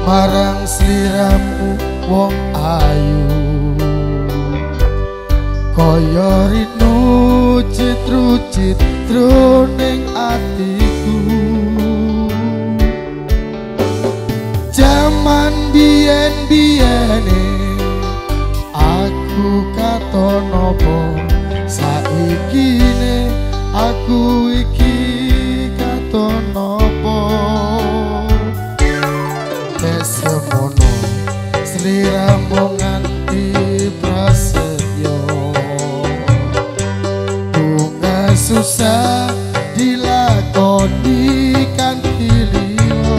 marang sliramu wong ayu kaya rinu citru-citru ning atiku. Jaman biyen-biyene aku katon apa, saikine aku iki katon apa. Semono sliramu nganti prasetyo, bunga susah dilakoni kanthi liya.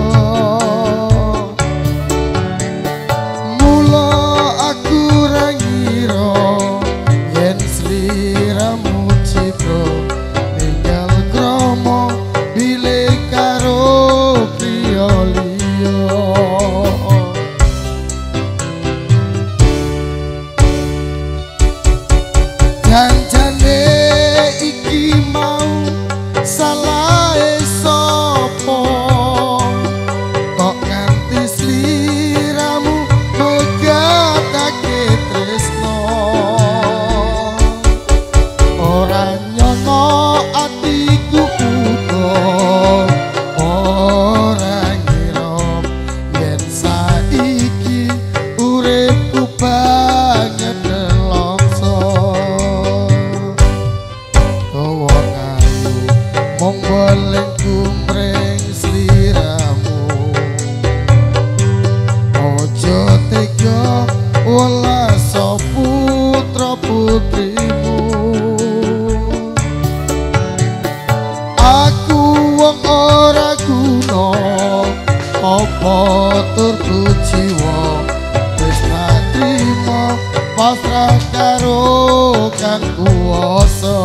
Mula aku ra ngira yen sliramu cipro ninggal krama bilih karo priya liya. Janjane iki mau salahe sapa, kok nganti sliramu megatake tresno. Ora nyono atiku uga ora ngira yen saiki uripku banget nelongso. Mong boleh kumreng sliramu, ojo tega welas putra putrimu. Aku wong ora guna, apa turku jiwa wis tak trima pasrah karo kang kuwasa.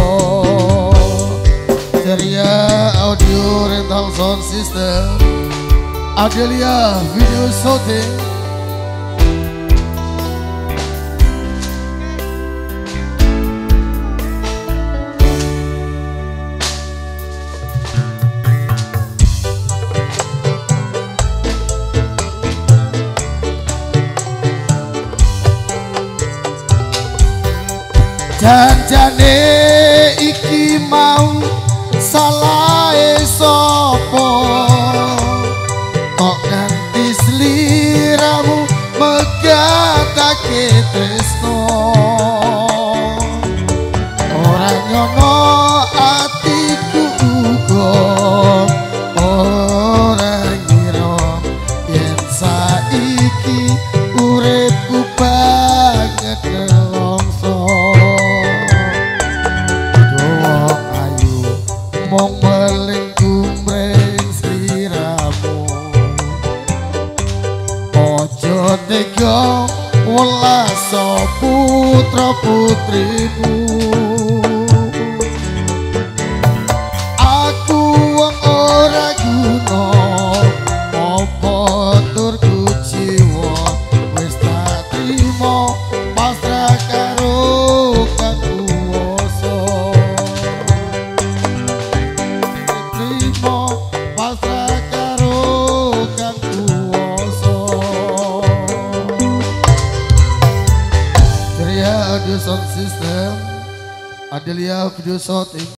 Ceria Audio Rental Sound System, Adelia Video Shooting. Janjane iki mau salahe sapa, kok nganti sliramu megatake tresno. Ora nyono atiku uga ora ngira yen saiki uripku banget nelongso. Mong beling kumreng sliramu, ojo tega welas putra putrimu. Aku wong ora guna, apa turku jiwa wis tak trima pasrah karo kang kuwasa. Pasrah karo kang kuwasa. Ceria Audio Sound System, Adelia Video Shooting.